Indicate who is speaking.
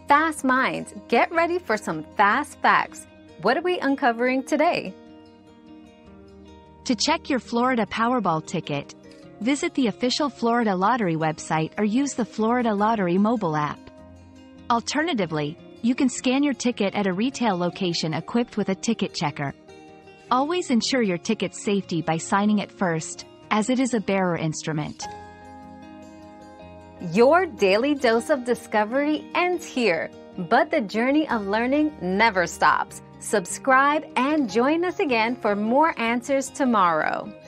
Speaker 1: Fast minds, get ready for some fast facts. What are we uncovering today?
Speaker 2: To check your Florida Powerball ticket, visit the official Florida Lottery website or use the Florida Lottery mobile app. Alternatively, you can scan your ticket at a retail location equipped with a ticket checker. Always ensure your ticket's safety by signing it first, as it is a bearer instrument.
Speaker 1: Your daily dose of discovery ends here, but the journey of learning never stops. Subscribe and join us again for more answers tomorrow.